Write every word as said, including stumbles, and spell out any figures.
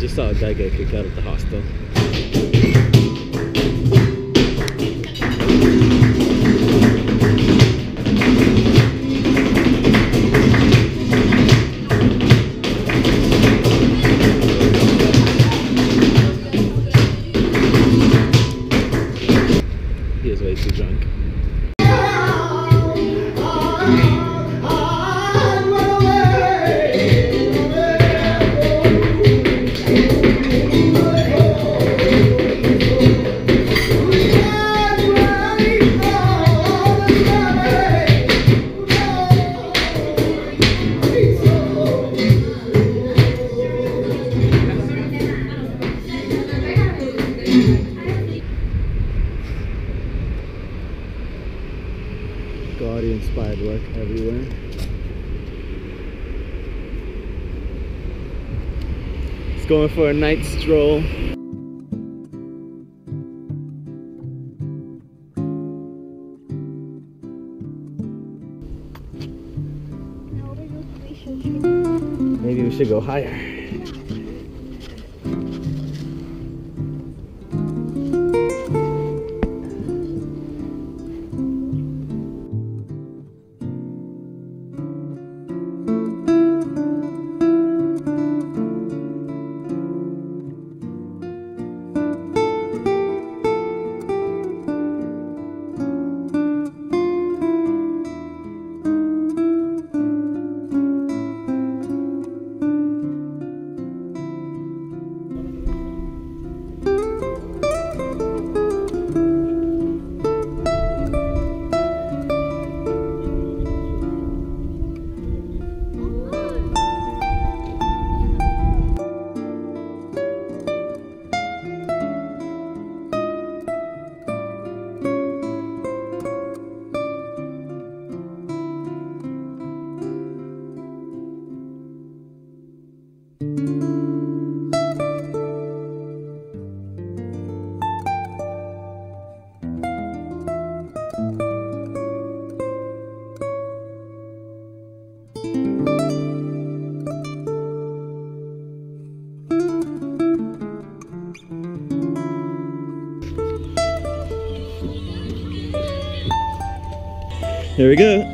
just saw a guy get kicked out of the hostel. He is way too drunk. Gaudy inspired work everywhere. It's going for a night stroll. Maybe we should go higher. Here we go.